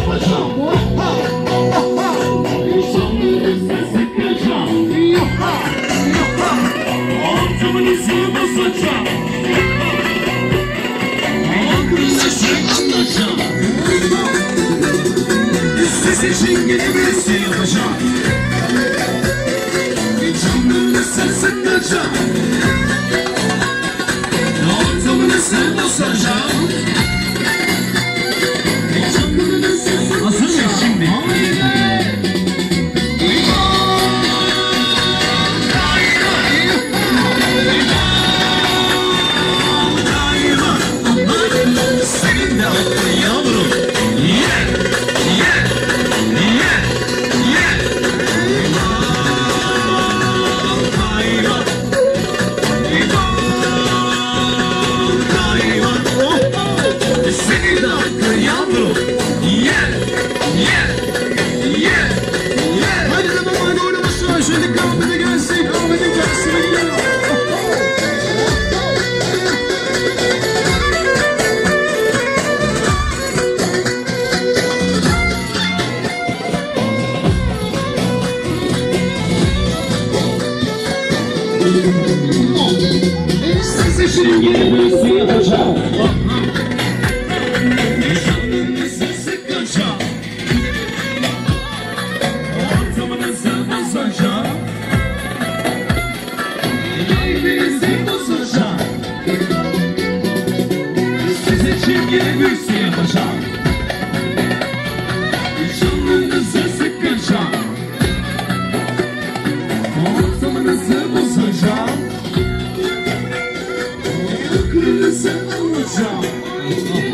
yapacağım. İnsanlarınızı sıkacağım. Ortamınızı basacağım. Aklınıza anlatacağım. Siz için yeni birisi yapacağım. Canlarınızı sıkacağım. Ortamınızı basacağım. Hazır mıyız şimdi? Senin de hakkın yavrum. Senin de hakkın yavrum. Hadi de babayla oynamışlar. Şimdi kahvede gelsin. Kahvede gelsin. Siz için yeni bir su yapacağım. Canınızı sıkacağım. Ortamınızı bozacağım. Kalbinizi bozacağım. Siz için yeni bir su yapacağım. Canınızı sıkacağım. Ortamınızı bozacağım. Aklınızı alacağım.